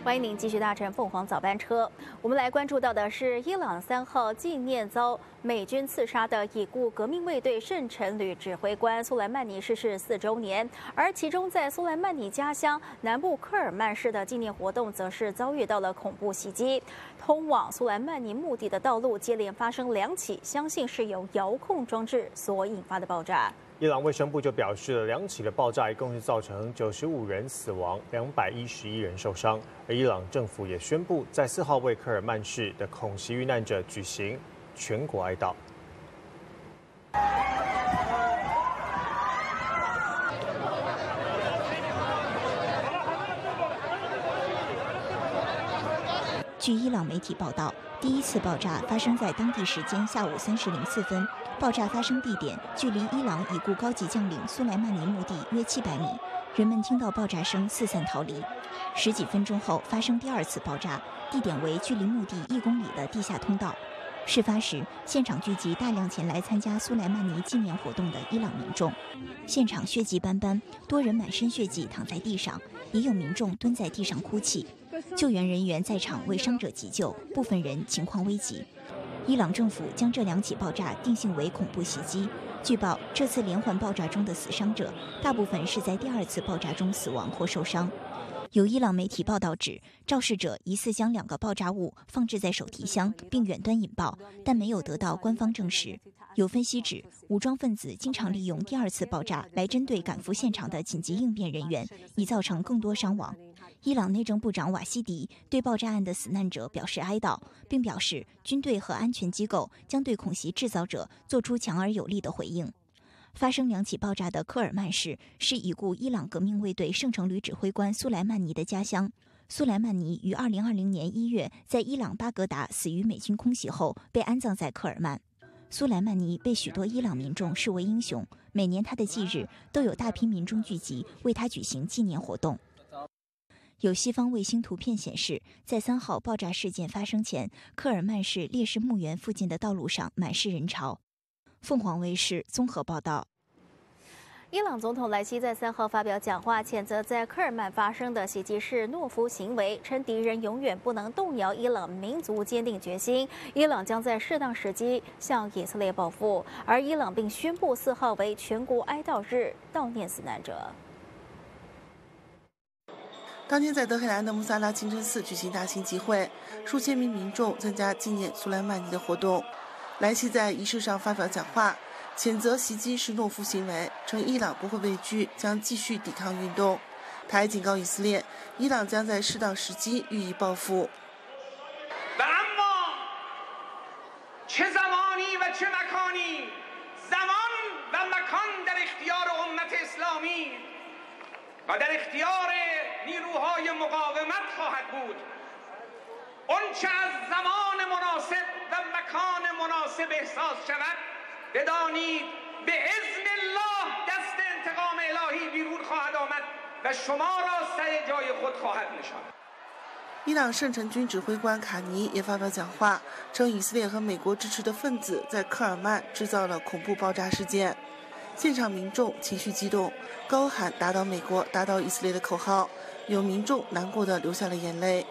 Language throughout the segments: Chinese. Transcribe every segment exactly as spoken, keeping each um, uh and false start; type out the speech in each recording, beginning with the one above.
欢迎您继续搭乘凤凰早班车。我们来关注到的是，伊朗三号纪念遭美军刺杀的已故革命卫队圣城旅指挥官苏莱曼尼逝世四周年，而其中在苏莱曼尼家乡南部科尔曼市的纪念活动，则是遭遇到了恐怖袭击。通往苏莱曼尼墓地的道路接连发生两起，相信是由遥控装置所引发的爆炸。 伊朗卫生部就表示了，两起的爆炸一共是造成九十五人死亡，两百一十一人受伤。而伊朗政府也宣布，在四号为科尔曼市的恐袭遇难者举行全国哀悼。 据伊朗媒体报道，第一次爆炸发生在当地时间下午三时零四分。爆炸发生地点距离伊朗已故高级将领苏莱曼尼墓地约七百米，人们听到爆炸声四散逃离。十几分钟后发生第二次爆炸，地点为距离墓地一公里的地下通道。事发时，现场聚集大量前来参加苏莱曼尼纪念活动的伊朗民众，现场血迹斑斑，多人满身血迹躺在地上，也有民众蹲在地上哭泣。救援人员在场为伤者急救，部分人情况危急。伊朗政府将这两起爆炸定性为恐怖袭击。据报，这次连环爆炸中的死伤者大部分是在第二次爆炸中死亡或受伤。有伊朗媒体报道指，肇事者疑似将两个爆炸物放置在手提箱，并远端引爆，但没有得到官方证实。有分析指，武装分子经常利用第二次爆炸来针对赶赴现场的紧急应变人员，以造成更多伤亡。伊朗内政部长瓦西迪对爆炸案的死难者表示哀悼，并表示军队和安全机构将对恐袭制造者做出强而有力的回应。发生两起爆炸的科尔曼市是已故伊朗革命卫队圣城旅指挥官苏莱曼尼的家乡。苏莱曼尼于二零二零年一月在伊朗巴格达死于美军空袭后，被安葬在科尔曼。苏莱曼尼被许多伊朗民众视为英雄，每年他的忌日都有大批民众聚集为他举行纪念活动。有西方卫星图片显示，在三号爆炸事件发生前，科尔曼市烈士墓园附近的道路上满是人潮。凤凰卫视综合报道。 伊朗总统莱西在三号发表讲话，谴责在科尔曼发生的袭击是懦夫行为，称敌人永远不能动摇伊朗民族坚定决心，伊朗将在适当时机向以色列报复。而伊朗并宣布四号为全国哀悼日，悼念死难者。 当天在德黑兰的穆萨拉清真寺举行大型集会，数千名民众参加纪念苏莱曼尼的活动。莱西在仪式上发表讲话，谴责袭击是懦夫行为，称伊朗不会畏惧，将继续抵抗运动。他还警告以色列，伊朗将在适当时机予以报复。 و در اختیار نیروهای مقاومت خواهد بود آنچه از زمان مناسب و مکان مناسب احساس شود بدانید به اذن الله دست انتقام الهی بیرون خواهد آمد و شما را سر جای خود خواهد نشاند。 伊朗圣城军指挥官卡尼也发表讲话，称以色列和美国支持的分子在科尔曼制造了恐怖爆炸事件。现场民众情绪激动，高喊打倒美国，打倒以色列的口号，有民众难过的流下了眼泪。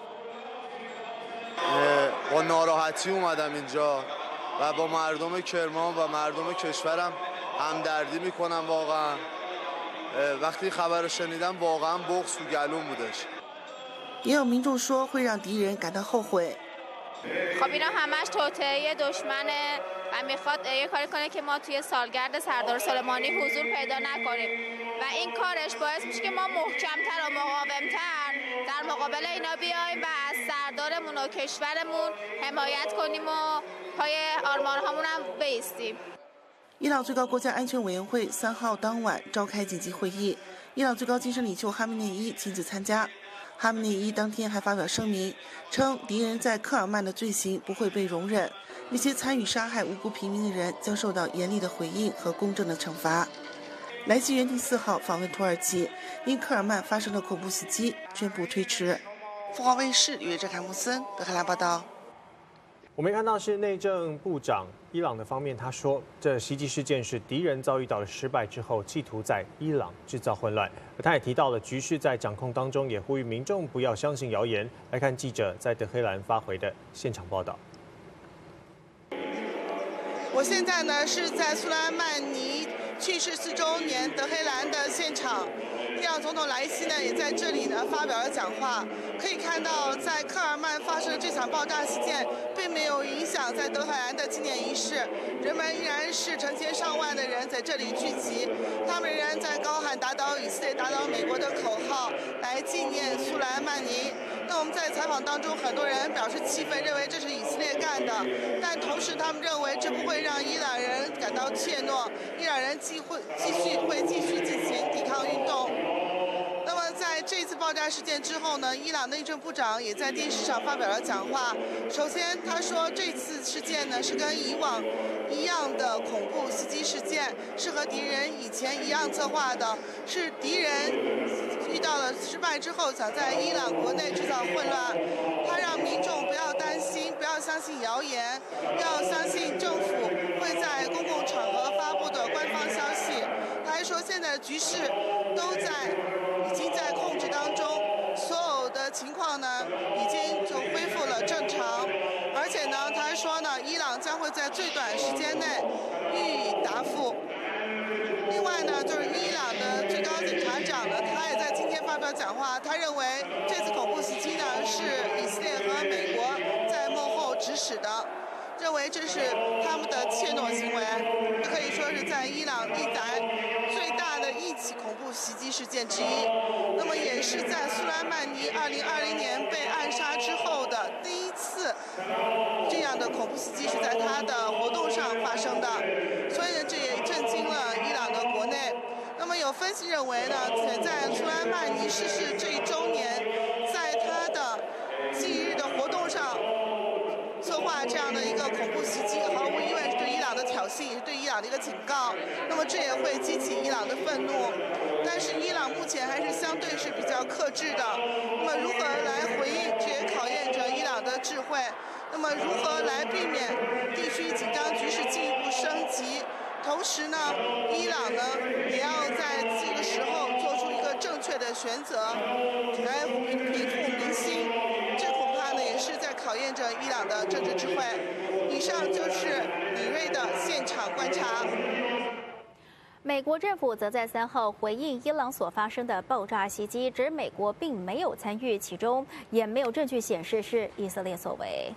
با ناراحتی اومدم اینجا و با مردم کرمان و مردم کشورم همدردی میکنم واقعا. وقتی خبر رو شنیدم واقعا بغض تو گلوم بودش. 也有民众说会让敌人感到后悔。 خب اینا همش توطئه دشمنه و میخواد یه کاری کنه که ما توی سالگرد سردار سلیمانی حضور پیدا نکنیم و این کارش باعث میشه که ما محکمتر و مقاومتر در مقابل اینا بیایم و از سردارمون و کشورمون حمایت کنیم و پای آرمانهامون هم بایستیم。 伊朗最高国家安全委员会三号当晚召开紧急会议，伊朗最高精神领袖哈梅内伊亲自参加。哈梅内伊当天还发表声明，称敌人在科尔曼的罪行不会被容忍，那些参与杀害无辜平民的人将受到严厉的回应和公正的惩罚。莱西原定四号访问土耳其，因科尔曼发生了恐怖袭击，宣布推迟。凤凰卫视约哲凯穆森德黑兰报道。 我们看到是内政部长伊朗的方面，他说这袭击事件是敌人遭遇到了失败之后，企图在伊朗制造混乱。而他也提到了局势在掌控当中，也呼吁民众不要相信谣言。来看记者在德黑兰发回的现场报道。 我现在呢是在苏莱曼尼去世四周年德黑兰的现场。伊朗总统莱西呢也在这里呢发表了讲话。可以看到，在科尔曼发生的这场爆炸事件，并没有影响在德黑兰的纪念仪式，人们依然是成千上万的人在这里聚集，他们仍然在高喊打倒以色列、打倒美国的口号，来纪念苏莱曼尼。那我们在采访当中，很多人表示气愤，认为这是以色列干的，但同时他们认为这不会让伊朗人感到怯懦，伊朗人继会继续会继续进行抵抗运动。那么在这次爆炸事件之后呢，伊朗内政部长也在电视上发表了讲话。首先他说，这次事件呢是跟以往一样的恐怖袭击事件，是和敌人以前一样策划的，是敌人遇到了失败之后，想在伊朗国内制造混乱。他让民众不要担心，不要相信谣言，要相信政府会在公共场合发布的官方消息。他还说，现在的局势都在已经在控制当中，所有的情况呢已经就恢复了正常。而且呢，他还说呢，伊朗将会在最短时间内予以答复。另外呢，就是伊朗的最高检察长呢，他也在今天发表讲话，他认为这次恐怖袭击呢是以色列和美国在幕后指使的，认为这是他们的怯懦行为，这可以说是在伊朗历来最大的一起恐怖袭击事件之一。那么也是在苏莱曼尼二零二零年被暗杀之后的第一次这样的恐怖袭击是在他的活动上发生的，所以呢，这也震惊了伊朗的国内。那么有分析认为呢，在苏莱曼尼逝世这一周年，在他的忌日的活动上策划这样的一个恐怖袭击，毫无疑问是对伊朗的挑衅，也是对伊朗的一个警告。那么这也会激起伊朗的愤怒。但是伊朗目前还是相对是比较克制的。那么如何来回应，这也考验着伊朗的智慧。那么如何来避免地区紧张局势进一步升级？同时呢，伊朗呢也要在这个时候做出一个正确的选择，来平复民心。这恐怕呢也是在考验着伊朗的政治智慧。以上就是李锐的现场观察。 美国政府则在三号回应伊朗所发生的爆炸袭击，指美国并没有参与其中，也没有证据显示是以色列所为。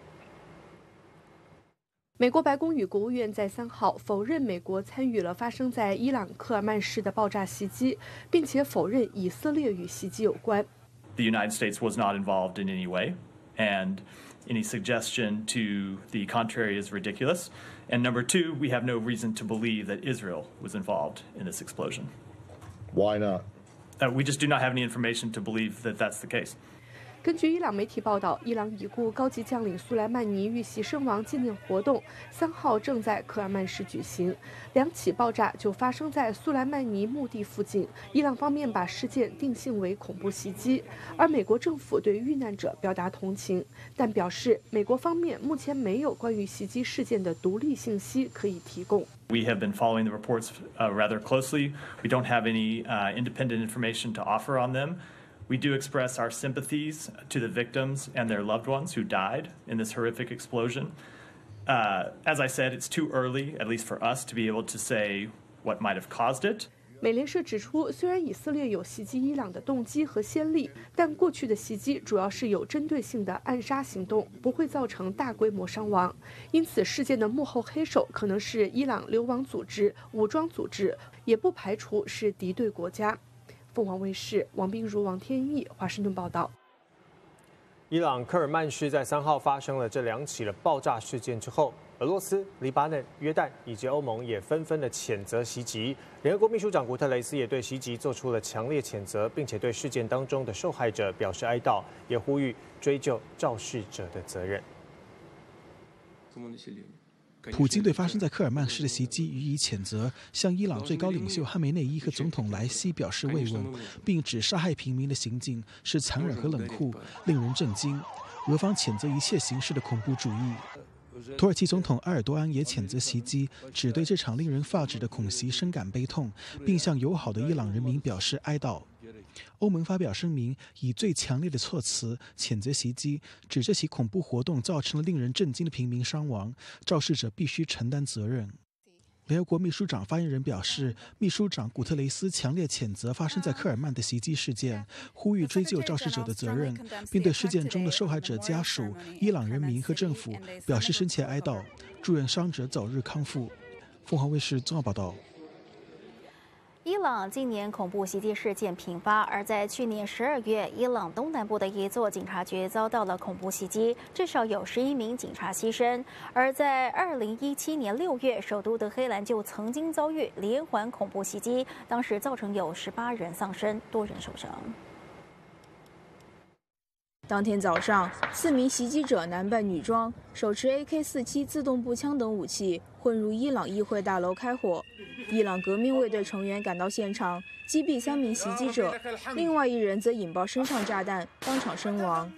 美国白宫与国务院在三号否认美国参与了发生在伊朗科尔曼市的爆炸袭击，并且否认以色列与袭击有关。 The United States was not involved in any way, and any suggestion to the contrary is ridiculous. And number two, we have no reason to believe that Israel was involved in this explosion. Why not? Uh, we just do not have any information to believe that that's the case. 根据伊朗媒体报道，伊朗已故高级将领苏莱曼尼遇袭身亡纪念活动三号正在科尔曼市举行。两起爆炸就发生在苏莱曼尼墓地附近。伊朗方面把事件定性为恐怖袭击，而美国政府对遇难者表达同情，但表示美国方面目前没有关于袭击事件的独立信息可以提供。 We have been following the reports uh, rather closely. We don't have any uh, independent information to offer on them. We do express our sympathies to the victims and their loved ones who died in this horrific explosion. Uh, as I said, it's too early, at least for us, to be able to say what might have caused it. 美联社指出，虽然以色列有袭击伊朗的动机和先例，但过去的袭击主要是有针对性的暗杀行动，不会造成大规模伤亡。因此，事件的幕后黑手可能是伊朗流亡组织、武装组织，也不排除是敌对国家。凤凰卫视王冰如、王天翼华盛顿报道。 伊朗科尔曼市在三号发生了这两起的爆炸事件之后，俄罗斯、黎巴嫩、约旦以及欧盟也纷纷的谴责袭击。联合国秘书长古特雷斯也对袭击做出了强烈谴责，并且对事件当中的受害者表示哀悼，也呼吁追究肇事者的责任。 普京对发生在科尔曼市的袭击予以谴责，向伊朗最高领袖哈梅内伊和总统莱西表示慰问，并指杀害平民的行径是残忍和冷酷，令人震惊。 俄方谴责一切形式的恐怖主义。土耳其总统埃尔多安也谴责袭击，只对这场令人发指的恐袭深感悲痛，并向友好的伊朗人民表示哀悼。欧盟发表声明，以最强烈的措辞谴责袭击，指这起恐怖活动造成了令人震惊的平民伤亡，肇事者必须承担责任。联合国秘书长发言人表示，秘书长古特雷斯强烈谴责发生在科尔曼的袭击事件，呼吁追究肇事者的责任，并对事件中的受害者家属、伊朗人民和政府表示深切哀悼，祝愿伤者早日康复。凤凰卫视综合报道。 伊朗今年恐怖袭击事件频发，而在去年十二月，伊朗东南部的一座警察局遭到了恐怖袭击，至少有十一名警察牺牲。而在二零一七年六月，首都德黑兰就曾经遭遇连环恐怖袭击，当时造成有十八人丧生，多人受伤。 当天早上，四名袭击者男扮女装，手持 A K 四十七 自动步枪等武器，混入伊朗议会大楼开火。伊朗革命卫队成员赶到现场，击毙三名袭击者，另外一人则引爆身上炸弹，当场身亡。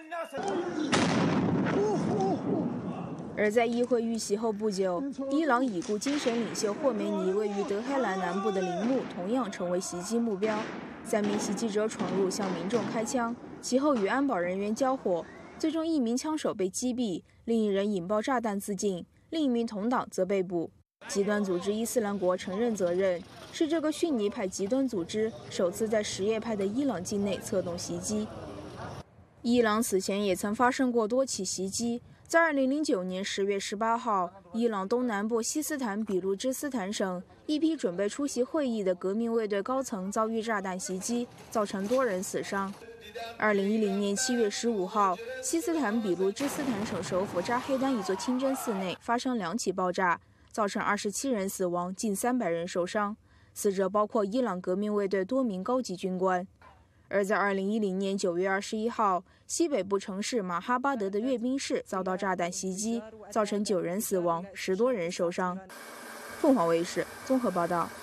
而在议会遇袭后不久，伊朗已故精神领袖霍梅尼位于德黑兰南部的陵墓同样成为袭击目标。三名袭击者闯入向民众开枪，其后与安保人员交火，最终一名枪手被击毙，另一人引爆炸弹自尽，另一名同党则被捕。极端组织伊斯兰国承认责任，是这个逊尼派极端组织首次在什叶派的伊朗境内策动袭击。伊朗此前也曾发生过多起袭击。在二零零九年十月十八号，伊朗东南部西斯坦比路支斯坦省一批准备出席会议的革命卫队高层遭遇炸弹袭击，造成多人死伤。二零一零年七月十五号，西斯坦比路支斯坦省首府扎黑丹一座清真寺内发生两起爆炸，造成二十七人死亡，近三百人受伤，死者包括伊朗革命卫队多名高级军官。而在二零一零年九月二十一号，西北部城市马哈巴德的阅兵式遭到炸弹袭击，造成九人死亡，十多人受伤。凤凰卫视综合报道。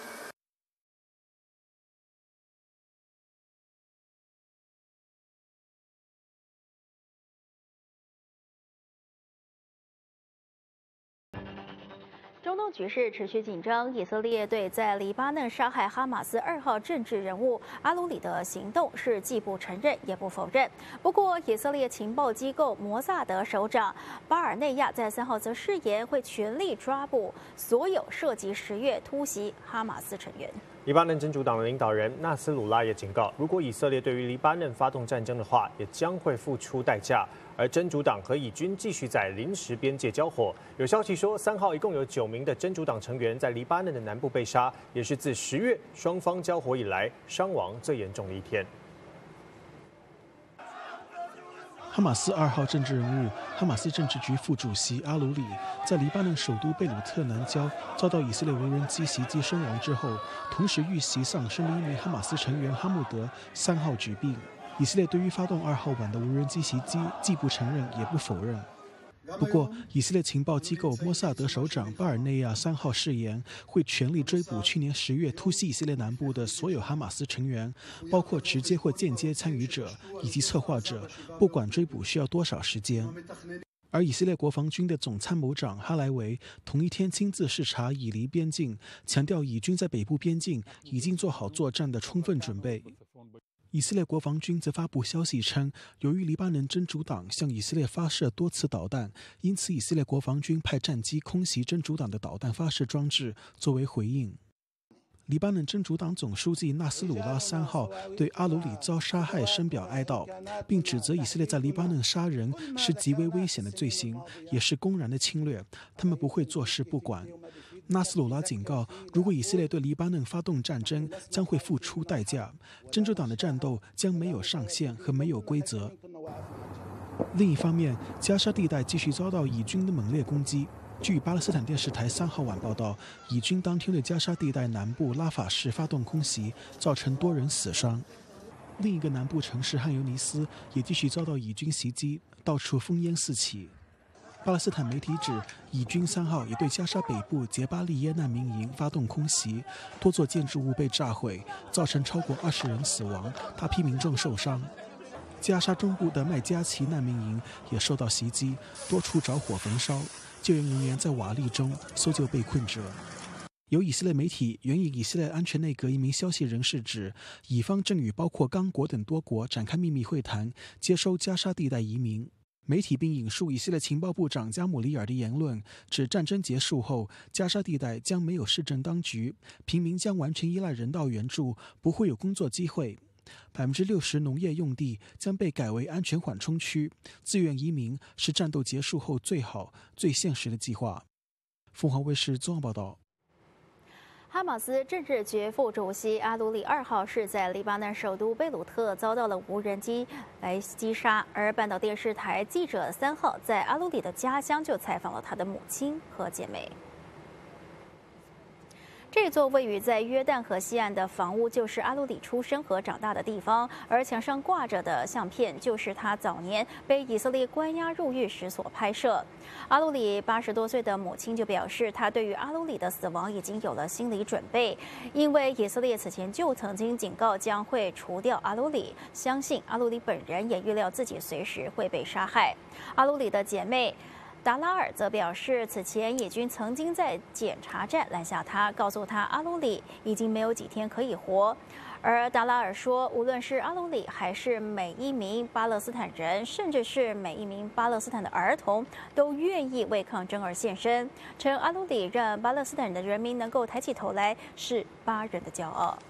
中东局势持续紧张，以色列对在黎巴嫩杀害哈马斯二号政治人物阿鲁里的行动是既不承认也不否认。不过，以色列情报机构摩萨德首长巴尔内亚在三号则誓言会全力抓捕所有涉及十月突袭哈马斯成员。 黎巴嫩真主党的领导人纳斯鲁拉也警告，如果以色列对于黎巴嫩发动战争的话，也将会付出代价。而真主党和以军继续在临时边界交火。有消息说，三号一共有九名的真主党成员在黎巴嫩的南部被杀，也是自十月双方交火以来伤亡最严重的一天。 哈马斯二号政治人物、哈马斯政治局副主席阿鲁里，在黎巴嫩首都贝鲁特南郊遭到以色列无人机袭击身亡之后，同时遇袭丧生的一名哈马斯成员哈穆德三号举病。以色列对于发动二号晚的无人机袭击既不承认也不否认。不过，以色列情报机构摩萨德首长巴尔内亚三号誓言会全力追捕去年十月突袭以色列南部的所有哈马斯成员，包括直接或间接参与者以及策划者，不管追捕需要多少时间。而以色列国防军的总参谋长哈莱维同一天亲自视察以黎边境，强调以军在北部边境已经做好作战的充分准备。以色列国防军则发布消息称，由于黎巴嫩真主党向以色列发射多次导弹，因此以色列国防军派战机空袭真主党的导弹发射装置作为回应。黎巴嫩真主党总书记纳斯鲁拉三号对阿鲁里遭杀害深表哀悼，并指责以色列在黎巴嫩杀人是极为危险的罪行，也是公然的侵略，他们不会坐视不管。纳斯鲁拉警告，如果以色列对黎巴嫩发动战争，将会付出代价。真主党的战斗将没有上限和没有规则。另一方面，加沙地带继续遭到以军的猛烈攻击。据巴勒斯坦电视台三号晚报道，以军当天对加沙地带南部拉法市发动空袭，造成多人死伤。另一个南部城市汉尤尼斯也继续遭到以军袭击，到处烽烟四起。巴勒斯坦媒体指，以军三号也对加沙北部杰巴利耶难民营发动空袭，多座建筑物被炸毁，造成超过二十人死亡，大批民众受伤。 加沙中部的麦加齐难民营也受到袭击，多处着火焚烧，救援人员在瓦砾中搜救被困者。有以色列媒体援引以色列安全内阁一名消息人士指，以方正与包括刚果等多国展开秘密会谈，接收加沙地带移民。媒体并引述以色列情报部长加姆里尔的言论，指战争结束后，加沙地带将没有市政当局，平民将完全依赖人道援助，不会有工作机会。百分之六十农业用地将被改为安全缓冲区，自愿移民是战斗结束后最好、最现实的计划。凤凰卫视综合报道。 哈马斯政治局副主席阿鲁里二号是在黎巴嫩首都贝鲁特遭到了无人机来击杀，而半岛电视台记者三号在阿鲁里的家乡就采访了他的母亲和姐妹。这座位于在约旦河西岸的房屋就是阿鲁里出生和长大的地方，而墙上挂着的相片就是他早年被以色列关押入狱时所拍摄。阿鲁里八十多岁的母亲就表示，他对于阿鲁里的死亡已经有了心理准备，因为以色列此前就曾经警告将会除掉阿鲁里，相信阿鲁里本人也预料自己随时会被杀害。阿鲁里的姐妹达拉尔则表示，此前以军曾经在检查站拦下他，告诉他阿鲁里已经没有几天可以活。而达拉尔说，无论是阿鲁里还是每一名巴勒斯坦人，甚至是每一名巴勒斯坦的儿童，都愿意为抗争而献身，称阿鲁里让巴勒斯坦的人民能够抬起头来，是巴人的骄傲。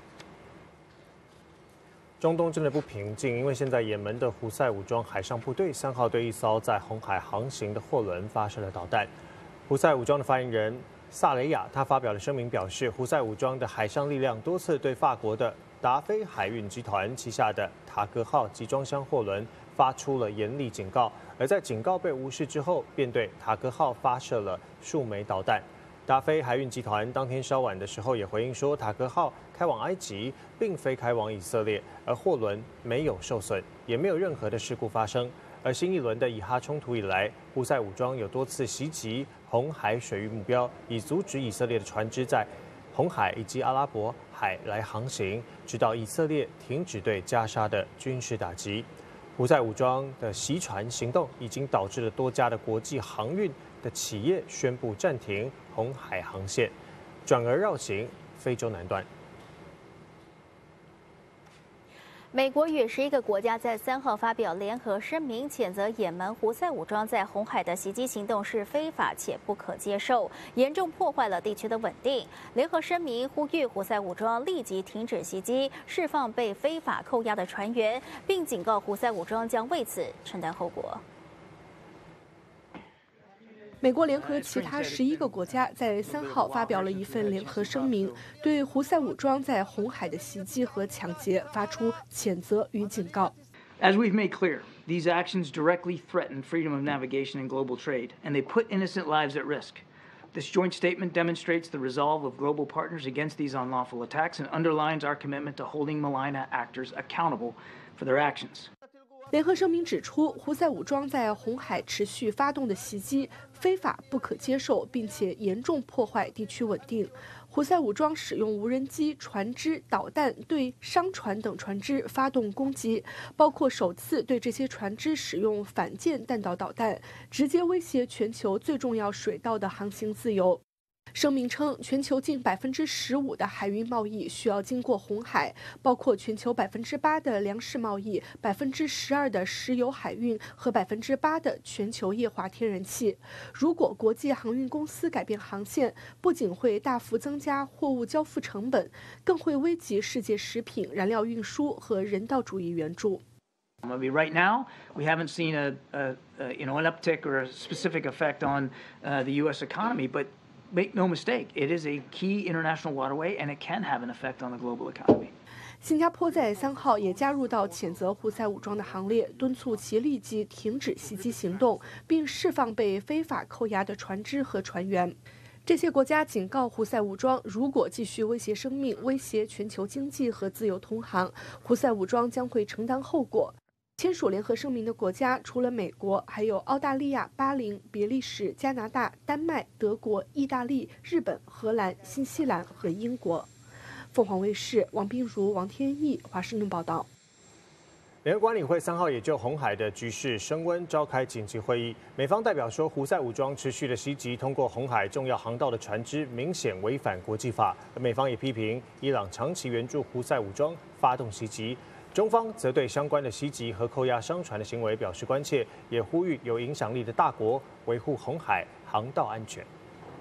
中东真的不平静，因为现在也门的胡塞武装海上部队三号对一艘在红海航行的货轮发射了导弹。胡塞武装的发言人萨雷亚他发表了声明，表示胡塞武装的海上力量多次对法国的达菲海运集团旗下的塔格号集装箱货轮发出了严厉警告，而在警告被无视之后，便对塔格号发射了数枚导弹。达菲海运集团当天稍晚的时候也回应说，塔格号开往埃及，并非开往以色列，而货轮没有受损，也没有任何的事故发生。而新一轮的以哈冲突以来，胡塞武装有多次袭击红海水域目标，以阻止以色列的船只在红海以及阿拉伯海来航行，直到以色列停止对加沙的军事打击。胡塞武装的袭船行动已经导致了多家的国际航运的企业宣布暂停红海航线，转而绕行非洲南端。 美国与十一个国家在三号发表联合声明，谴责也门胡塞武装在红海的袭击行动是非法且不可接受，严重破坏了地区的稳定。联合声明呼吁胡塞武装立即停止袭击，释放被非法扣押的船员，并警告胡塞武装将为此承担后果。 美国联合其他十一个国家在三号发表了一份联合声明，对胡塞武装在红海的袭击和抢劫发出谴责与警告。 As we've made clear, these actions directly threaten freedom of navigation and global trade, and they put innocent lives at risk. This joint statement demonstrates the resolve of global partners against these unlawful attacks and underlines our commitment to holding malign actors accountable for their actions. 联合声明指出，胡塞武装在红海持续发动的袭击非法、不可接受，并且严重破坏地区稳定。胡塞武装使用无人机、船只、导弹对商船等船只发动攻击，包括首次对这些船只使用反舰弹道导弹，直接威胁全球最重要水道的航行自由。声明称，全球近百分之十五的海运贸易需要经过红海，包括全球百分之八的粮食贸易、百分之十二的石油海运和百分之八的全球液化天然气。如果国际航运公司改变航线，不仅会大幅增加货物交付成本，更会危及世界食品、燃料运输和人道主义援助。 Maybe right now we haven't seen a, a, a you know an uptick or a specific effect on uh, the U S economy, but make no mistake, it is a key international waterway, and it can have an effect on the global economy. 新加坡在三号也加入到谴责胡塞武装的行列，敦促其立即停止袭击行动，并释放被非法扣押的船只和船员。这些国家警告胡塞武装，如果继续威胁生命、威胁全球经济和自由通航，胡塞武装将会承担后果。签署联合声明的国家除了美国，还有澳大利亚、巴林、比利时、加拿大、丹麦、德国、意大利、日本、荷兰、新西兰和英国。凤凰卫视王彬如、王天毅华盛顿报道。 联合国安理会三号也就红海的局势升温召开紧急会议。美方代表说，胡塞武装持续的袭击通过红海重要航道的船只，明显违反国际法。而美方也批评伊朗长期援助胡塞武装发动袭击。中方则对相关的袭击和扣押商船的行为表示关切，也呼吁有影响力的大国维护红海航道安全。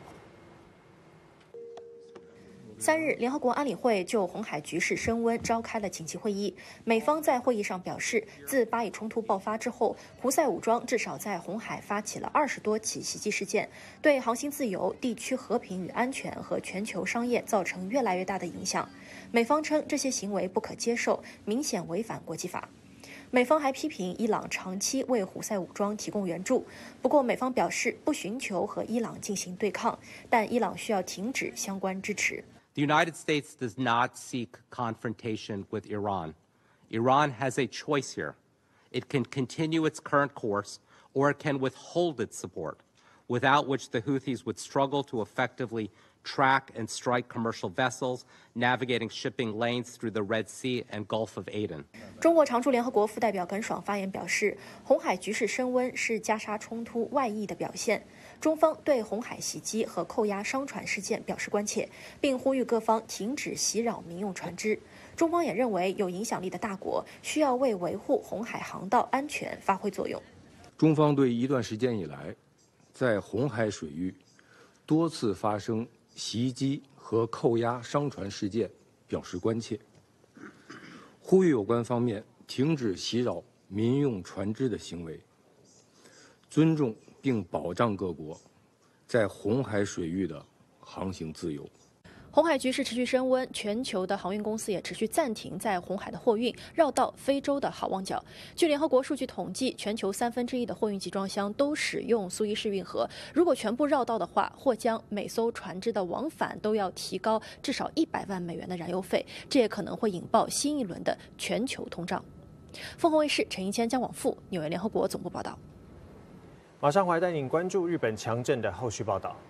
三日，联合国安理会就红海局势升温召开了紧急会议。美方在会议上表示，自巴以冲突爆发之后，胡塞武装至少在红海发起了二十多起袭击事件，对航行自由、地区和平与安全和全球商业造成越来越大的影响。美方称这些行为不可接受，明显违反国际法。美方还批评伊朗长期为胡塞武装提供援助，不过美方表示不寻求和伊朗进行对抗，但伊朗需要停止相关支持。 The United States does not seek confrontation with Iran. Iran has a choice here. It can continue its current course, or it can withhold its support, without which the Houthis would struggle to effectively track and strike commercial vessels navigating shipping lanes through the Red Sea and Gulf of Aden. 中国常驻联合国副代表耿爽发言表示，红海局势升温是加沙冲突外溢的表现。中方对红海袭击和扣押商船事件表示关切，并呼吁各方停止袭扰民用船只。中方也认为，有影响力的大国需要为维护红海航道安全发挥作用。 中方对一段时间以来，在红海水域多次发生袭击和扣押商船事件表示关切，呼吁有关方面停止袭扰民用船只的行为，尊重并保障各国在红海水域的航行自由。 红海局势持续升温，全球的航运公司也持续暂停在红海的货运，绕道非洲的好望角。据联合国数据统计，全球三分之一的货运集装箱都使用苏伊士运河。如果全部绕道的话，或将每艘船只的往返都要提高至少一百万美元的燃油费，这也可能会引爆新一轮的全球通胀。凤凰卫视陈一谦、江广富，纽约联合国总部报道。 马上回来带您关注日本强震的后续报道。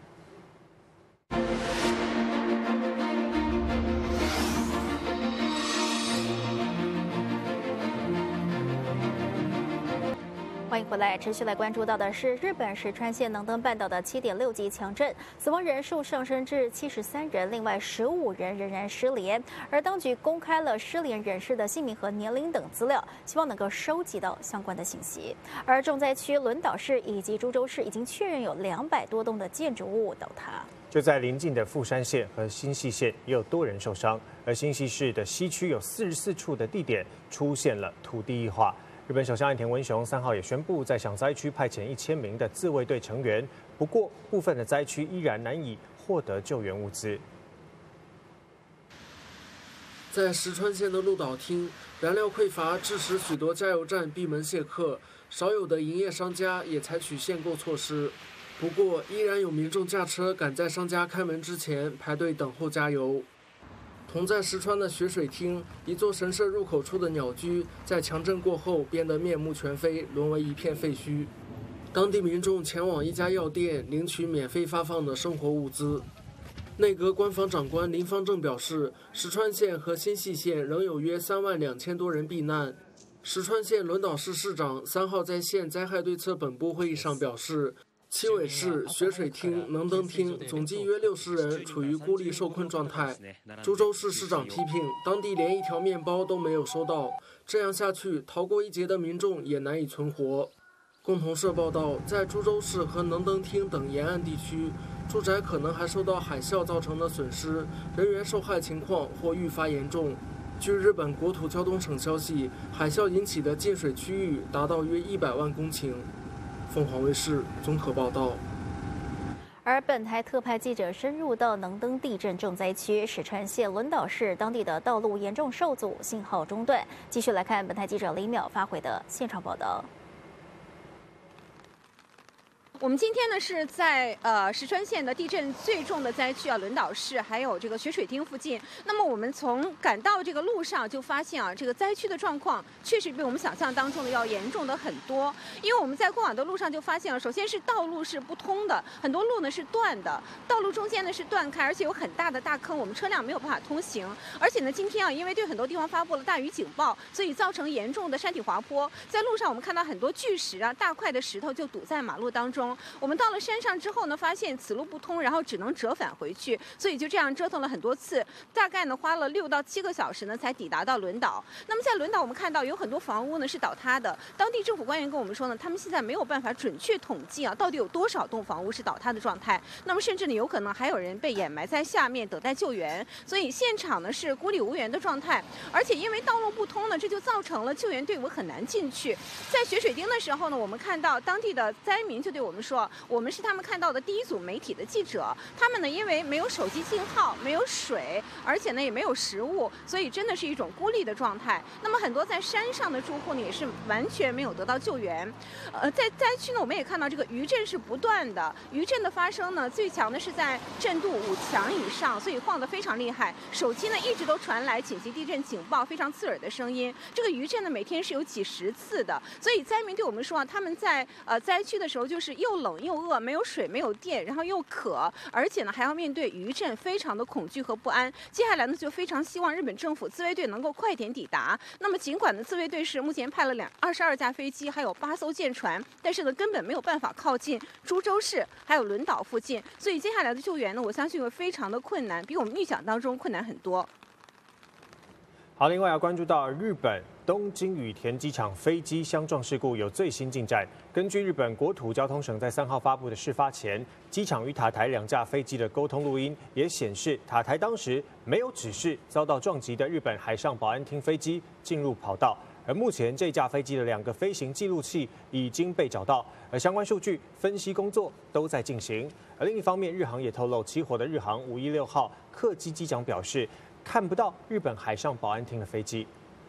欢迎回来，持续来关注到的是日本石川县能登半岛的七点六级强震，死亡人数上升至七十三人，另外十五人仍然失联。而当局公开了失联人士的姓名和年龄等资料，希望能够收集到相关的信息。而重灾区轮岛市以及株洲市已经确认有两百多栋的建筑物倒塌。 就在邻近的富山县和新泻县也有多人受伤，而新泻市的西区有四十四处的地点出现了土地异化。日本首相岸田文雄三号也宣布，在响灾区派遣一千名的自卫队成员，不过部分的灾区依然难以获得救援物资。 在石川县的鹿岛町，燃料匮乏致使许多加油站闭门谢客，少有的营业商家也采取限购措施。不过，依然有民众驾车赶在商家开门之前排队等候加油。同在石川的雪水町，一座神社入口处的鸟居，在强震过后变得面目全非，沦为一片废墟。当地民众前往一家药店领取免费发放的生活物资。内阁官房长官林方正表示，石川县和新泻县仍有约三万两千多人避难。石川县轮岛市市长三号在县灾害对策本部会议上表示，七尾市、雪水町、能登町总计约六十人处于孤立受困状态。株洲市市长批评，当地连一条面包都没有收到，这样下去，逃过一劫的民众也难以存活。共同社报道，在株洲市和能登町等沿岸地区，住宅可能还受到海啸造成的损失，人员受害情况或愈发严重。据日本国土交通省消息，海啸引起的进水区域达到约一百万公顷。凤凰卫视综合报道。 而本台特派记者深入到能登地震重灾区石川县轮岛市，当地的道路严重受阻，信号中断。继续来看本台记者李淼发回的现场报道。 我们今天呢是在呃石川县的地震最重的灾区啊，轮岛市还有这个雪水町附近。那么我们从赶到这个路上就发现啊，这个灾区的状况确实比我们想象当中的要严重的很多。因为我们在过往的路上就发现了，首先是道路是不通的，很多路呢是断的，道路中间呢是断开，而且有很大的大坑，我们车辆没有办法通行。而且呢，今天啊，因为对很多地方发布了大雨警报，所以造成严重的山体滑坡。在路上我们看到很多巨石啊，大块的石头就堵在马路当中。我们到了山上之后呢，发现此路不通，然后只能折返回去，所以就这样折腾了很多次，大概呢花了六到七个小时呢才抵达到轮岛。那么在轮岛，我们看到有很多房屋呢是倒塌的，当地政府官员跟我们说呢，他们现在没有办法准确统计啊，到底有多少栋房屋是倒塌的状态。那么甚至呢，有可能还有人被掩埋在下面等待救援，所以现场呢是孤立无援的状态。而且因为道路不通呢，这就造成了救援队伍很难进去。在雪水町的时候呢，我们看到当地的灾民就对我们说，我们是他们看到的第一组媒体的记者。他们呢，因为没有手机信号，没有水，而且呢也没有食物，所以真的是一种孤立的状态。那么很多在山上的住户呢，也是完全没有得到救援。呃，在灾区呢，我们也看到这个余震是不断的，余震的发生呢，最强的是在震度五强以上，所以晃得非常厉害。手机呢一直都传来紧急地震警报，非常刺耳的声音。这个余震呢，每天是有几十次的，所以灾民对我们说啊，他们在呃灾区的时候就是又冷又饿，没有水，没有电，然后又渴，而且呢还要面对余震，非常的恐惧和不安。接下来呢，就非常希望日本政府自卫队能够快点抵达。那么尽管呢，自卫队是目前派了两二十二架飞机，还有八艘舰船，但是呢，根本没有办法靠近株洲市还有轮岛附近，所以接下来的救援呢，我相信会非常的困难，比我们预想当中困难很多。 好，另外要关注到日本东京羽田机场飞机相撞事故有最新进展。根据日本国土交通省在三号发布的事发前机场与塔台两架飞机的沟通录音，也显示塔台当时没有指示遭到撞击的日本海上保安厅飞机进入跑道。而目前这架飞机的两个飞行记录器已经被找到，而相关数据分析工作都在进行。而另一方面，日航也透露，起火的日航五一六号客机机长表示，看不到日本海上保安厅的飞机。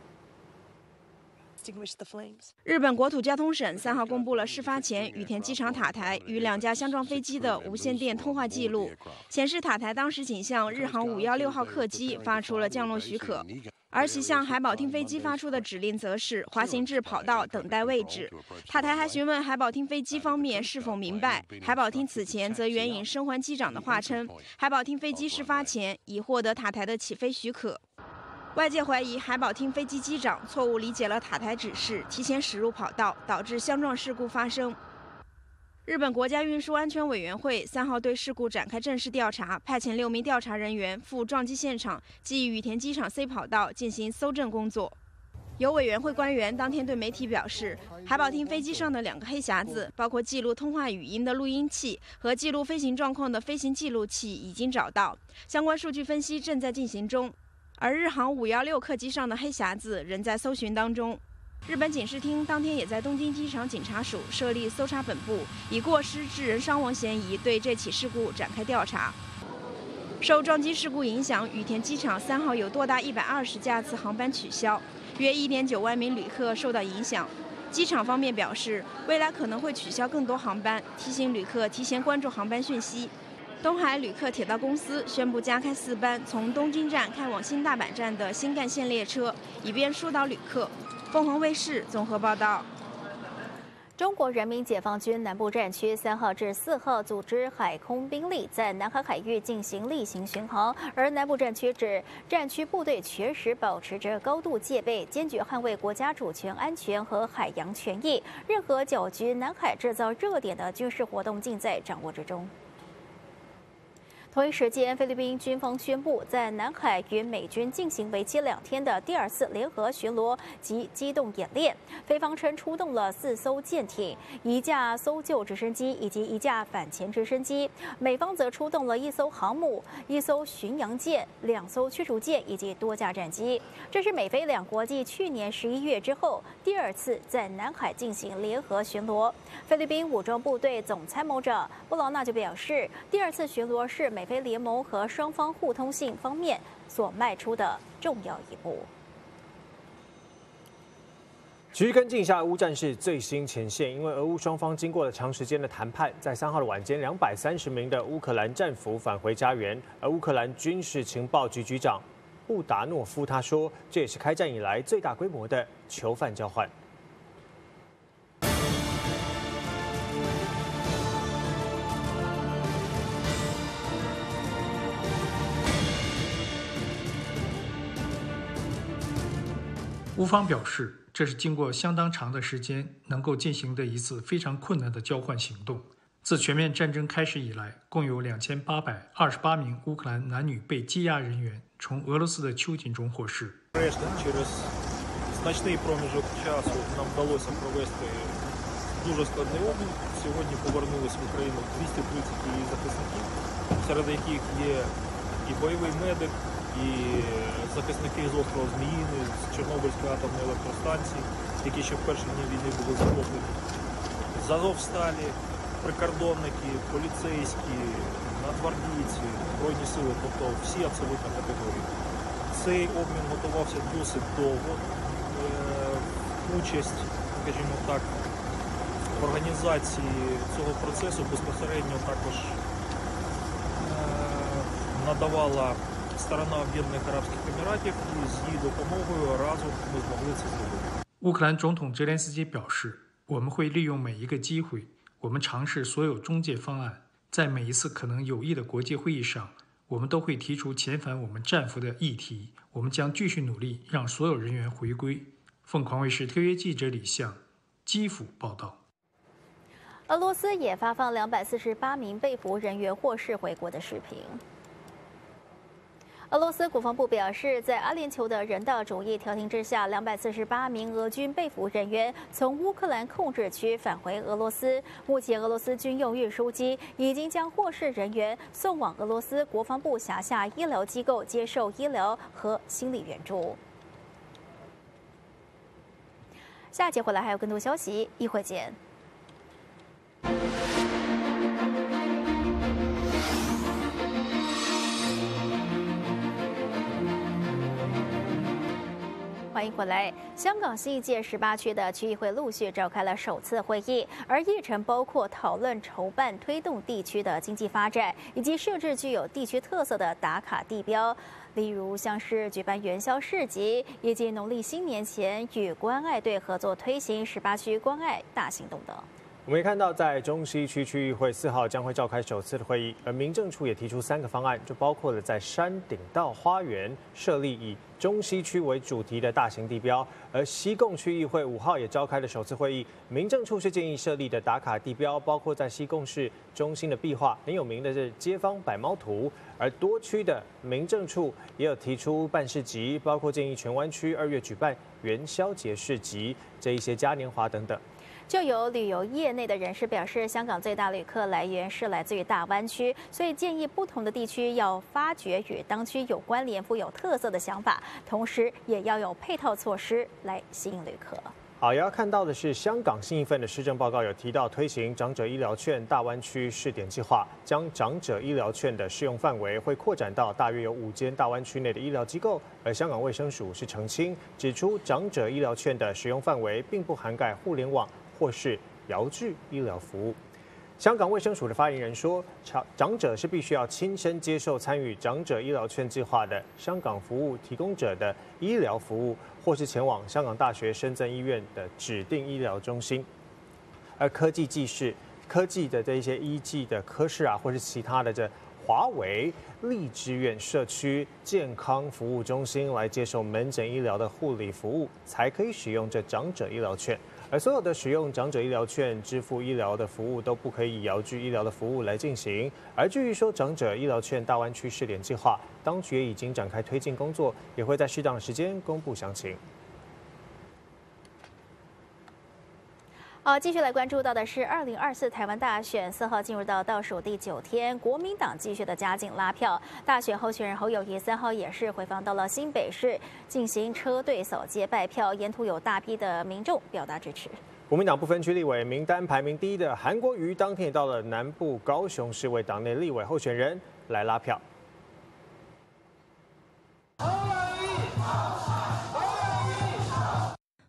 日本国土交通省三号公布了事发前羽田机场塔台与两架相撞飞机的无线电通话记录，显示塔台当时仅向日航五一六号客机发出了降落许可，而其向海保厅飞机发出的指令则是滑行至跑道等待位置。塔台还询问海保厅飞机方面是否明白，海保厅此前则援引生还机长的话称，海保厅飞机事发前已获得塔台的起飞许可。外界怀疑海保厅飞机机长错误理解了塔台指示，提前驶入跑道，导致相撞事故发生。日本国家运输安全委员会三号对事故展开正式调查，派遣六名调查人员赴撞击现场及羽田机场 C 跑道进行搜证工作。有委员会官员当天对媒体表示，海保厅飞机上的两个黑匣子，包括记录通话语音的录音器和记录飞行状况的飞行记录器已经找到，相关数据分析正在进行中。而日航五一六客机上的黑匣子仍在搜寻当中。日本警视厅当天也在东京机场警察署设立搜查本部，以过失致人伤亡嫌疑对这起事故展开调查。受撞击事故影响，羽田机场三号有多达一百二十架次航班取消，约一点九万名旅客受到影响。机场方面表示，未来可能会取消更多航班，提醒旅客提前关注航班讯息。东海旅客铁道公司宣布加开四班从东京站开往新大阪站的新干线列车，以便疏导旅客。凤凰卫视综合报道。 中国人民解放军南部战区三号至四号组织海空兵力在南海海域进行例行巡航，而南部战区指战区部队确实保持着高度戒备，坚决捍卫国家主权、安全和海洋权益。任何搅局南海、制造热点的军事活动尽在掌握之中。同一时间，菲律宾军方宣布，在南海与美军进行为期两天的第二次联合巡逻及机动演练。菲方称出动了四艘舰艇、一架搜救直升机以及一架反潜直升机；美方则出动了一艘航母、一艘巡洋舰、两艘驱逐舰以及多架战机。这是美菲两国继去年十一月之后第二次在南海进行联合巡逻。菲律宾武装部队总参谋长布劳纳就表示，第二次巡逻是美菲联盟和双方互通性方面所迈出的重要一步。 继续跟进一下俄乌战事最新前线，因为俄乌双方经过了长时间的谈判，在三号的晚间，两百三十名的乌克兰战俘返回家园。而乌克兰军事情报局局长布达诺夫他说，这也是开战以来最大规模的囚犯交换。 乌方表示，这是经过相当长的时间能够进行的一次非常困难的交换行动。自全面战争开始以来，共有两千八百二十八名乌克兰男女被羁押人员从俄罗斯的囚禁中获释。 Значний проміжок часу нам вдалося провести дуже складний обмін. Сьогодні повернулись в Україну двісті тридцять її захисників, серед яких є і бойовий медик, і захисники з острова Зміїний, з Чорнобильської атомної електростанції, які ще в перші дні війни були захоплені. З Азовсталі, прикордонники, поліцейські, нацгвардійці, Збройні сили, тобто всі абсолютно категорії. Цей обмін готувався досить довго. Участь, скажімо так, в організації цього процесу безпосередньо також надавала сторона Об'єднаних Арабських Еміратів, і з її допомогою разом ми змогли це зробити. 乌克兰总统泽连斯基表示，我们会利用每一个机会，我们尝试所有中介方案，在每一次可能有益的国际会议上，我们都会提出遣返我们战俘的议题。我们将继续努力，让所有人员回归。凤凰卫视特约记者李向基辅报道。 俄罗斯也发放两百四十八名被俘人员获释回国的视频。俄罗斯国防部表示，在阿联酋的人道主义调停之下，两百四十八名俄军被俘人员从乌克兰控制区返回俄罗斯。目前，俄罗斯军用运输机已经将获释人员送往俄罗斯国防部辖下医疗机构接受医疗和心理援助。下节回来还有更多消息，一会见。欢迎回来。香港新一届十八区的区议会陆续召开了首次会议，而议程包括讨论筹办推动地区的经济发展，以及设置具有地区特色的打卡地标，例如像是举办元宵市集，以及农历新年前与关爱队合作推行十八区关爱大行动等。 我们也看到，在中西区区议会四号将会召开首次的会议，而民政处也提出三个方案，就包括了在山顶道花园设立以中西区为主题的大型地标，而西贡区议会五号也召开了首次会议，民政处是建议设立的打卡地标，包括在西贡市中心的壁画，很有名的是街坊百猫图，而多区的民政处也有提出办市集，包括建议荃湾区二月举办元宵节市集，这一些嘉年华等等。 就有旅游业内的人士表示，香港最大旅客来源是来自于大湾区，所以建议不同的地区要发掘与当区有关联、富有特色的想法，同时也要有配套措施来吸引旅客。 好，也要看到的是，香港新一份的施政报告有提到推行长者医疗券大湾区试点计划，将长者医疗券的适用范围会扩展到大约有五间大湾区内的医疗机构。而香港卫生署是澄清，指出长者医疗券的使用范围并不涵盖互联网或是遥距医疗服务。香港卫生署的发言人说，长长者是必须要亲身接受参与长者医疗券计划的香港服务提供者的医疗服务，或是前往香港大学深圳医院的指定医疗中心。而科技技士、科技的这一些医技的科室啊，或是其他的这华为荔枝苑社区健康服务中心来接受门诊医疗的护理服务，才可以使用这长者医疗券。而所有的使用长者医疗券支付医疗的服务都不可以以遥距医疗的服务来进行。而至于说长者医疗券大湾区试点计划，当局也已经展开推进工作，也会在适当的时间公布详情。 好，继续来关注到的是二零二四台湾大选，四号进入到倒数第九天，国民党继续的加紧拉票。大选候选人侯友宜三号也是回访到了新北市进行车队扫街拜票，沿途有大批的民众表达支持。 国民党不分区立委名单排名第一的韩国瑜，当天也到了南部高雄市为党内立委候选人来拉票。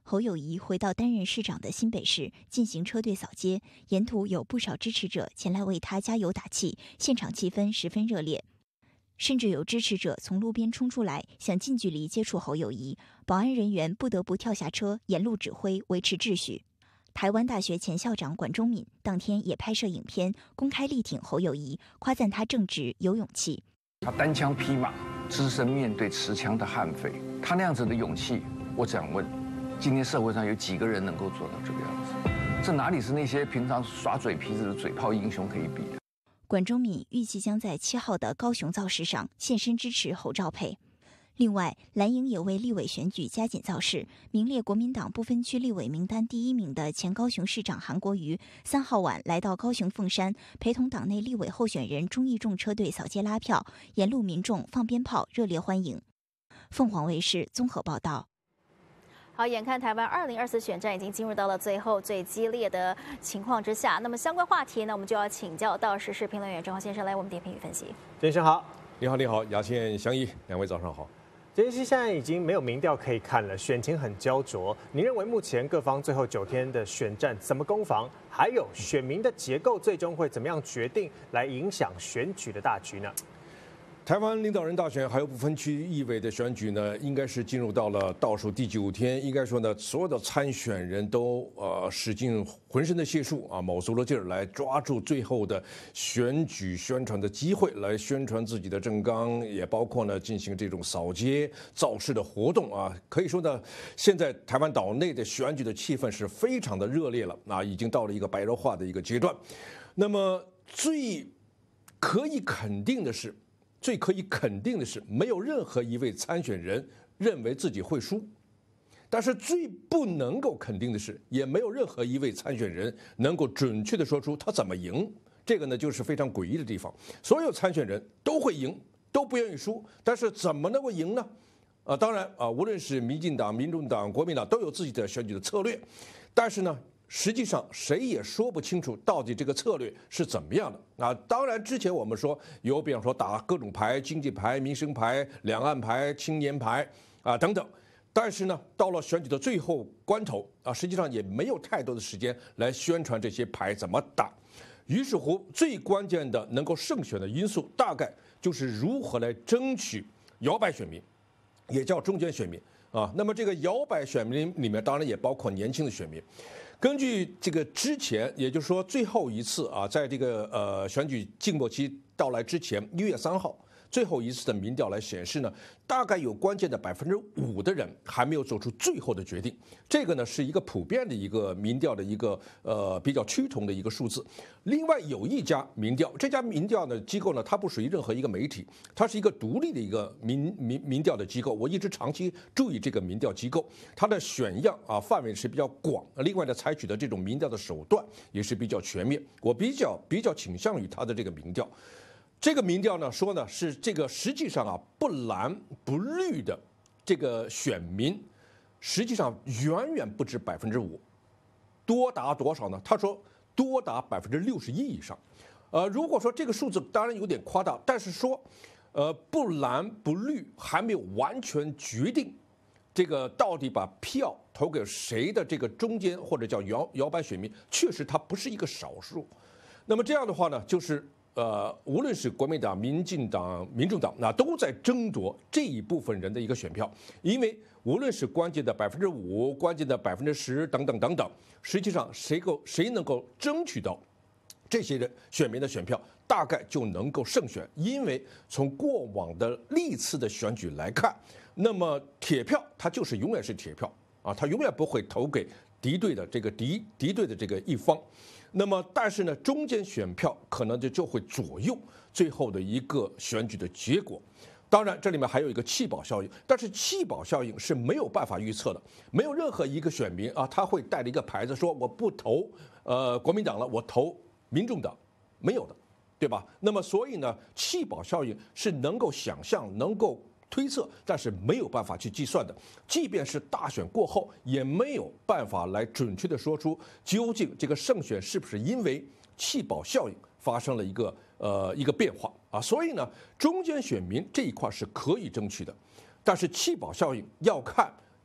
侯友宜回到担任市长的新北市进行车队扫街，沿途有不少支持者前来为他加油打气，现场气氛十分热烈。甚至有支持者从路边冲出来，想近距离接触侯友宜，保安人员不得不跳下车，沿路指挥维持秩序。台湾大学前校长管中闵当天也拍摄影片，公开力挺侯友宜，夸赞他正直有勇气。 他单枪匹马，只身面对持枪的悍匪，他那样子的勇气，我想问，今天社会上有几个人能够做到这个样子？这哪里是那些平常耍嘴皮子的嘴炮英雄可以比的？ 管中闵预计将在七号的高雄造势上现身支持侯兆佩。另外，蓝营也为立委选举加紧造势，名列国民党不分区立委名单第一名的前高雄市长韩国瑜，三号晚来到高雄凤山，陪同党内立委候选人钟义仲车队扫街拉票，沿路民众放鞭炮热烈欢迎。凤凰卫视综合报道。 好，眼看台湾二零二四选战已经进入到了最后最激烈的情况之下，那么相关话题呢，我们就要请教到时事评论员郑浩先生来我们点评与分析。 先生好， 你好，你好，雅倩、相依，两位早上好。 杰西，现在已经没有民调可以看了，选情很焦灼。您认为目前各方最后九天的选战怎么攻防？还有选民的结构最终会怎么样决定，来影响选举的大局呢？ 台湾领导人大选还有不分区立委的选举呢，应该是进入到了倒数第九天。应该说呢，所有的参选人都呃使尽浑身的解数啊，卯足了劲儿来抓住最后的选举宣传的机会，来宣传自己的政纲，也包括呢进行这种扫街造势的活动啊。可以说呢，现在台湾岛内的选举的气氛是非常的热烈了啊，已经到了一个白热化的一个阶段。那么最可以肯定的是。最可以肯定的是，没有任何一位参选人认为自己会输，但是最不能够肯定的是，也没有任何一位参选人能够准确地说出他怎么赢。这个呢，就是非常诡异的地方。所有参选人都会赢，都不愿意输，但是怎么能够赢呢？啊，当然啊，无论是民进党、民众党、国民党都有自己的选举的策略，但是呢。实际上，谁也说不清楚到底这个策略是怎么样的啊！当然，之前我们说有，比方说打各种牌，经济牌、民生牌、两岸牌、青年牌啊等等。但是呢，到了选举的最后关头啊，实际上也没有太多的时间来宣传这些牌怎么打。于是乎，最关键的能够胜选的因素，大概就是如何来争取摇摆选民，也叫中间选民啊。那么这个摇摆选民里面，当然也包括年轻的选民。根据这个之前，也就是说最后一次啊，在这个呃选举静默期到来之前，一月三号最后一次的民调来显示呢，大概有关键的百分之五的人还没有做出最后的决定。这个呢是一个普遍的一个民调的一个呃比较趋同的一个数字。另外有一家民调，这家民调的机构呢，它不属于任何一个媒体，它是一个独立的一个民民民调的机构。我一直长期注意这个民调机构，它的选样啊范围是比较广，另外呢采取的这种民调的手段也是比较全面。我比较比较倾向于它的这个民调。这个民调呢说呢是这个实际上啊不蓝不绿的这个选民，实际上远远不止百分之五，多达多少呢？他说多达百分之六十一以上。呃，如果说这个数字当然有点夸大，但是说，呃不蓝不绿还没有完全决定这个到底把票投给谁的这个中间或者叫摇摇摆选民，确实它不是一个少数。那么这样的话呢，就是。呃，无论是国民党、民进党、民众党，那都在争夺这一部分人的一个选票，因为无论是关键的百分之五、关键的百分之十等等等等，实际上谁够谁能够争取到这些人选民的选票，大概就能够胜选。因为从过往的历次的选举来看，那么铁票它就是永远是铁票啊，它永远不会投给敌对的这个敌敌对的这个一方。那么，但是呢，中间选票可能就就会左右最后的一个选举的结果。当然，这里面还有一个弃保效应，但是弃保效应是没有办法预测的，没有任何一个选民啊，他会带着一个牌子说我不投呃国民党了，我投民众党，没有的，对吧？那么，所以呢，弃保效应是能够想象，能够推测，但是没有办法去计算的。即便是大选过后，也没有办法来准确的说出究竟这个胜选是不是因为弃保效应发生了一个呃一个变化啊。所以呢，中间选民这一块是可以争取的，但是弃保效应要看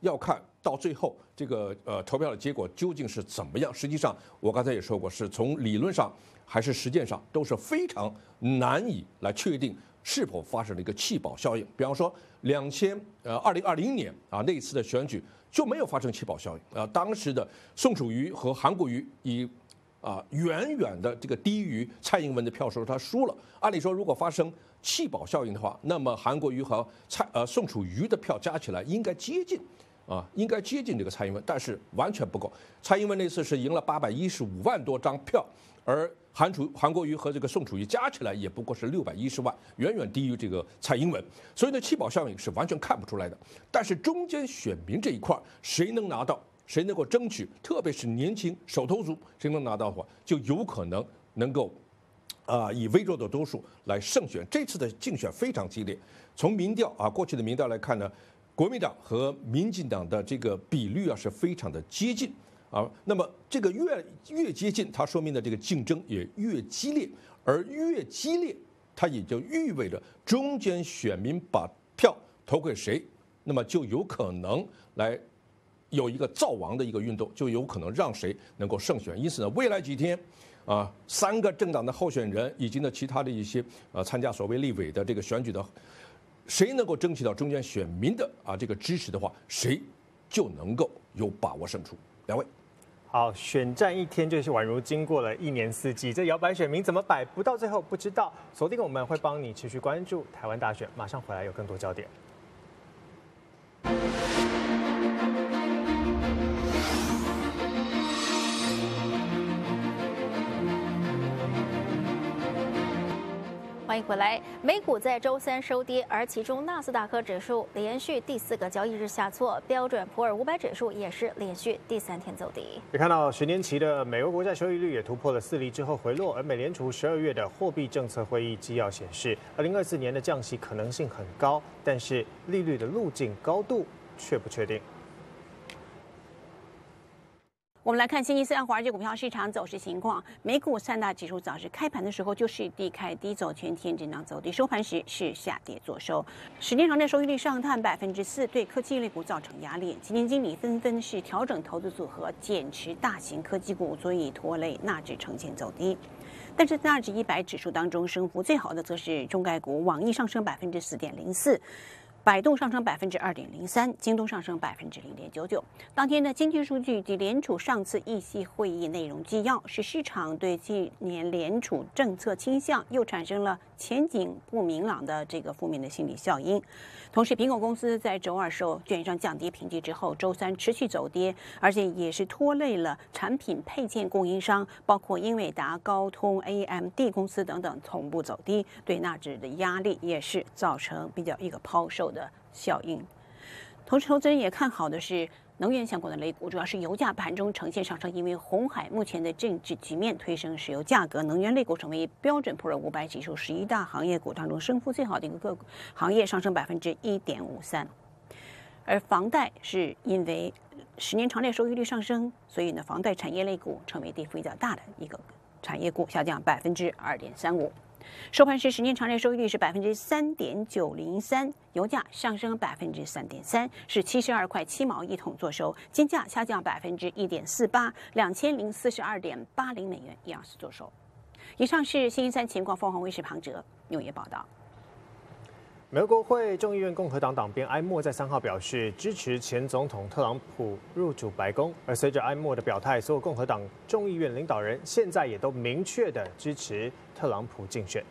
要看到最后这个呃投票的结果究竟是怎么样。实际上，我刚才也说过，是从理论上还是实践上都是非常难以来确定是否发生了一个弃保效应。比方说，两千呃二零二零年啊那一次的选举就没有发生弃保效应啊，当时的宋楚瑜和韩国瑜以啊远远的这个低于蔡英文的票数，他输了。按理说，如果发生弃保效应的话，那么韩国瑜和蔡呃宋楚瑜的票加起来应该接近，啊，应该接近这个蔡英文，但是完全不够。蔡英文那次是赢了八百一十五万多张票，而韩楚韩国瑜和这个宋楚瑜加起来也不过是六百一十万，远远低于这个蔡英文。所以呢，弃保效应是完全看不出来的。但是中间选民这一块，谁能拿到，谁能够争取，特别是年轻手头足，谁能拿到的话，就有可能能够。啊，以微弱的多数来胜选。这次的竞选非常激烈。从民调啊，过去的民调来看呢，国民党和民进党的这个比率啊是非常的接近啊。那么这个越越接近，它说明的这个竞争也越激烈，而越激烈，它也就意味着中间选民把票投给谁，那么就有可能来有一个造王的一个运动，就有可能让谁能够胜选。因此呢，未来几天。啊，三个政党的候选人以及呢其他的一些呃参加所谓立委的这个选举的，谁能够争取到中间选民的啊这个支持的话，谁就能够有把握胜出。两位， 好，选战一天就是宛如经过了一年四季，这摇摆选民怎么摆不到最后不知道。锁定我们会帮你持续关注台湾大选，马上回来有更多焦点。 欢迎回来。美股在周三收跌，而其中纳斯达克指数连续第四个交易日下挫，标准普尔五百指数也是连续第三天走低。 也看到十年期的美国国债收益率也突破了四厘之后回落，而美联储十二月的货币政策会议纪要显示，二零二四年的降息可能性很高，但是利率的路径高度却不确定。 我们来看星期四华尔街股票市场走势情况。美股三大指数早市开盘的时候就是低开低走，全天震荡走低，收盘时是下跌做收。十年长债收益率上探百分之四，对科技类股造成压力。基金经理纷纷是调整投资组合，减持大型科技股，所以拖累纳指呈现走低。但是纳指一百指数当中升幅最好的则是中概股，网易上升百分之四点零四。百度上升百分之二点零三，京东上升百分之零点九九。当天的经济数据及联储上次议息会议内容纪要，使市场对今年联储政策倾向又产生了前景不明朗的这个负面的心理效应。同时，苹果公司在周二受券商降低评级之后，周三持续走跌，而且也是拖累了产品配件供应商，包括英伟达、高通、A M D 公司等等同步走低，对纳指的压力也是造成比较一个抛售的效应。同时，投资人也看好的是能源相关的类股，主要是油价盘中呈现上升，因为红海目前的政治局面推升石油价格，能源类股成为标准普尔五百指数十一大行业股当中升幅最好的一个个股，行业上升百分之一点五三。而房贷是因为十年长债收益率上升，所以呢，房贷产业类股成为跌幅比较大的一个产业股，下降百分之二点三五。收盘时，十年长债收益率是百分之三点九零三，油价上升百分之三点三，是七十二块七毛一桶做收，金价下降百分之一点四八，两千零四十二点八零美元一盎司做收。以上是星期三情况，凤凰卫视庞哲纽约报道。 美国国会众议院共和党党鞭埃默在三号表示支持前总统特朗普入主白宫，而随着埃默的表态，所有共和党众议院领导人现在也都明确的支持特朗普竞选。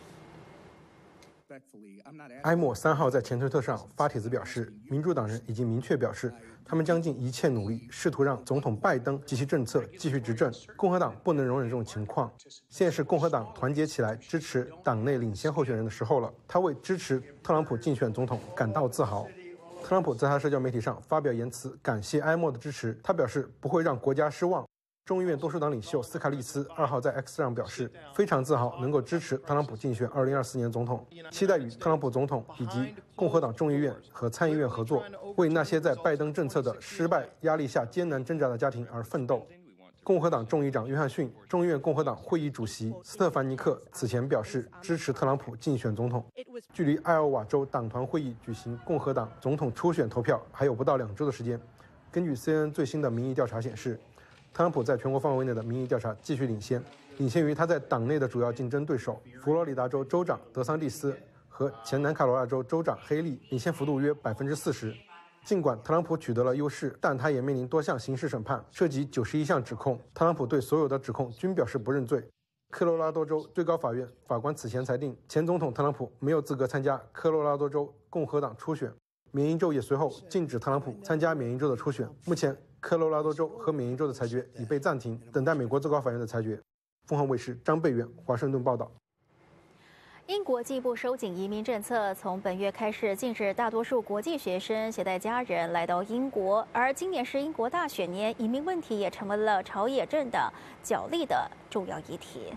埃默三号在前推特上发帖子表示，民主党人已经明确表示，他们将尽一切努力，试图让总统拜登及其政策继续执政。共和党不能容忍这种情况。现在是共和党团结起来支持党内领先候选人的时候了。他为支持特朗普竞选总统感到自豪。特朗普在他社交媒体上发表言辞，感谢埃默的支持。他表示不会让国家失望。众议院多数党领袖斯卡利斯二号在 X 上表示，非常自豪能够支持特朗普竞选二零二四年总统，期待与特朗普总统以及共和党众议院和参议院合作，为那些在拜登政策的失败压力下艰难挣扎的家庭而奋斗。 共和党众议长约翰逊、众议院共和党会议主席斯特凡尼克此前表示支持特朗普竞选总统。距离艾奥瓦州党团会议举行共和党总统初选投票还有不到两周的时间。根据 C N N 最新的民意调查显示，特朗普在全国范围内的民意调查继续领先，领先于他在党内的主要竞争对手佛罗里达州州长德桑蒂斯和前南卡罗来州州长黑利，领先幅度约百分之四十。尽管特朗普取得了优势，但他也面临多项刑事审判，涉及九十一项指控。特朗普对所有的指控均表示不认罪。科罗拉多州最高法院法官此前裁定，前总统特朗普没有资格参加科罗拉多州共和党初选。缅因州也随后禁止特朗普参加缅因州的初选。目前，科罗拉多州和缅因州的裁决已被暂停，等待美国最高法院的裁决。凤凰卫视张贝元华盛顿报道。 英国进一步收紧移民政策，从本月开始禁止大多数国际学生携带家人来到英国。而今年是英国大选年，移民问题也成为了朝野政党角力的重要议题。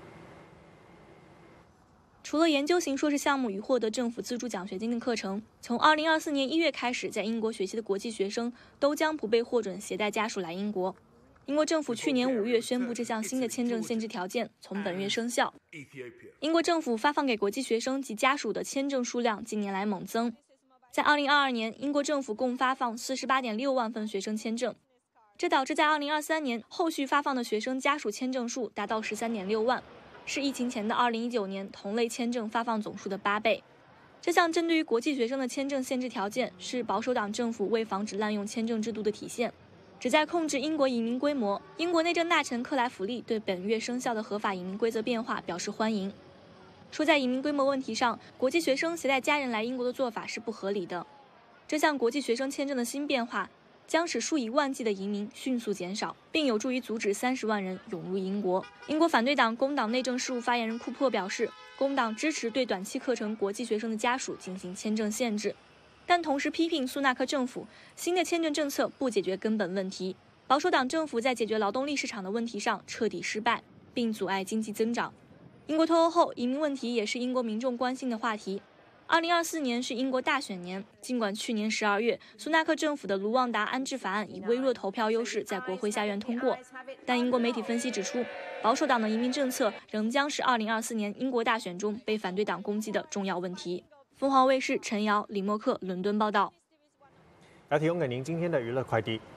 除了研究型硕士项目与获得政府资助奖学金的课程，从二零二四年一月开始，在英国学习的国际学生都将不被获准携带家属来英国。英国政府去年五月宣布这项新的签证限制条件从本月生效。英国政府发放给国际学生及家属的签证数量近年来猛增，在二零二二年，英国政府共发放四十八点六万份学生签证，这导致在二零二三年后续发放的学生家属签证数达到十三点六万，是疫情前的二零一九年同类签证发放总数的八倍。这项针对于国际学生的签证限制条件是保守党政府为防止滥用签证制度的体现，旨在控制英国移民规模。英国内政大臣克莱弗利对本月生效的合法移民规则变化表示欢迎，说在移民规模问题上，国际学生携带家人来英国的做法是不合理的。这项国际学生签证的新变化将使数以万计的移民迅速减少，并有助于阻止三十万人涌入英国。英国反对党工党内政事务发言人库珀表示，工党支持对短期课程国际学生的家属进行签证限制，但同时批评苏纳克政府新的签证政策不解决根本问题。保守党政府在解决劳动力市场的问题上彻底失败，并阻碍经济增长。英国脱欧后，移民问题也是英国民众关心的话题。二零二四年是英国大选年，尽管去年十二月苏纳克政府的卢旺达安置法案以微弱投票优势在国会下院通过，但英国媒体分析指出，保守党的移民政策仍将是二零二四年英国大选中被反对党攻击的重要问题。凤凰卫视陈瑶、李默克伦敦报道。 来提供给您今天的娱乐快递。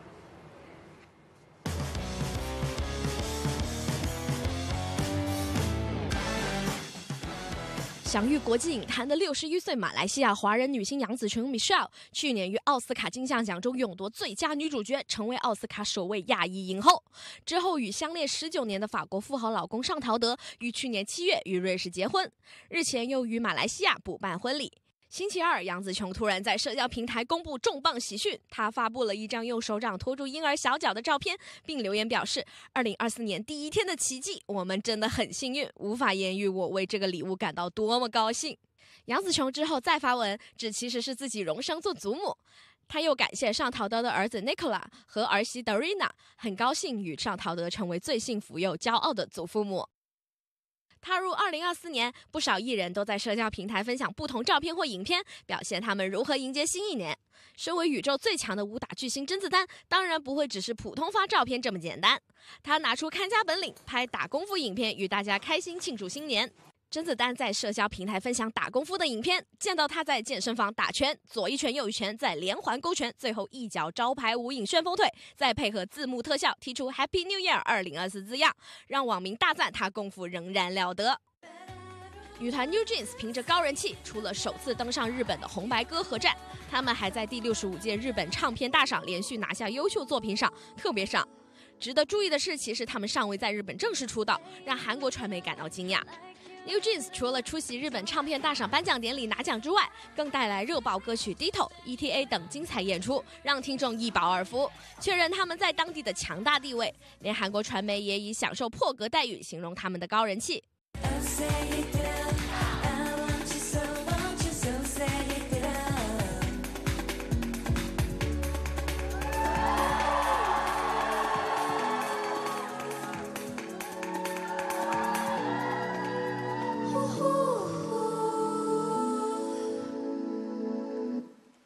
享誉国际影坛的六十一岁马来西亚华人女星杨紫琼 Michelle， 去年于奥斯卡金像奖中勇夺最佳女主角，成为奥斯卡首位亚裔影后。之后与相恋十九年的法国富豪老公尚陶德于去年七月与瑞士结婚，日前又于马来西亚补办婚礼。星期二，杨紫琼突然在社交平台公布重磅喜讯，她发布了一张用手掌托住婴儿小脚的照片，并留言表示二零二四年第一天的奇迹，我们真的很幸运，无法言喻我为这个礼物感到多么高兴。杨紫琼之后再发文，指其实是自己荣升做祖母。她又感谢尚陶德的儿子 Nicola 和儿媳 Darina， 很高兴与尚陶德成为最幸福又骄傲的祖父母。踏入二零二四年，不少艺人都在社交平台分享不同照片或影片，表现他们如何迎接新一年。身为宇宙最强的武打巨星甄子丹，当然不会只是普通发照片这么简单，他拿出看家本领，拍打功夫影片，与大家开心庆祝新年。甄子丹在社交平台分享打功夫的影片，见到他在健身房打拳，左一拳右一拳，再连环勾拳，最后一脚招牌无影旋风腿，再配合字幕特效，提出 Happy New Year 二零二四字样，让网民大赞他功夫仍然了得。女团 New Jeans 凭着高人气，除了首次登上日本的红白歌合战，他们还在第六十五届日本唱片大赏连续拿下优秀作品赏特别赏。值得注意的是，其实他们尚未在日本正式出道，让韩国传媒感到惊讶。New Jeans 除了出席日本唱片大赏颁奖典礼拿奖之外，更带来热爆歌曲《Ditto》、E T A 等精彩演出，让听众一饱耳福，确认他们在当地的强大地位。连韩国传媒也以享受破格待遇形容他们的高人气。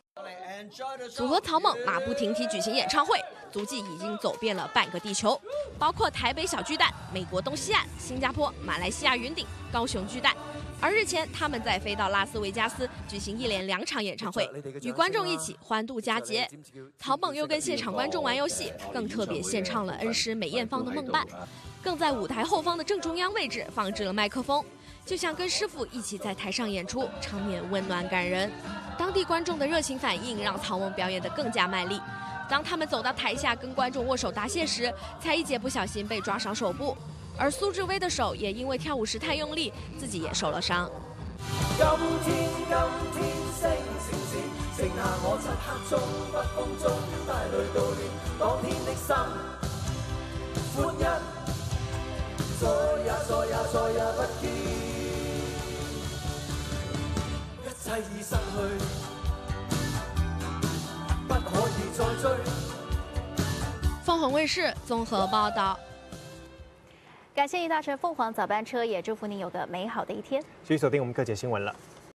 组合草蜢马不停蹄举行演唱会，足迹已经走遍了半个地球。 包括台北小巨蛋、美国东西岸、新加坡、马来西亚云顶、高雄巨蛋。而日前，他们在飞到拉斯维加斯举行一连两场演唱会，与观众一起欢度佳节。草蜢又跟现场观众玩游戏，更特别献唱了恩师梅艳芳的《梦伴》，更在舞台后方的正中央位置放置了麦克风，就像跟师傅一起在台上演出，场面温暖感人。当地观众的热情反应让草蜢表演得更加卖力。当他们走到台下跟观众握手答谢时，蔡依杰不小心被抓伤手部。而苏志威的手也因为跳舞时太用力，自己也受了伤。 今天今天星星闪，剩下我漆黑中北風中帶淚悼念當天的心，歡欣再也再也再也不見，一切已失去，不可以再追。 凤凰卫視綜合報道。 感謝你搭乘鳳凰早班車，也祝福你有個美好的一天。 繼續鎖定我們各界新聞了。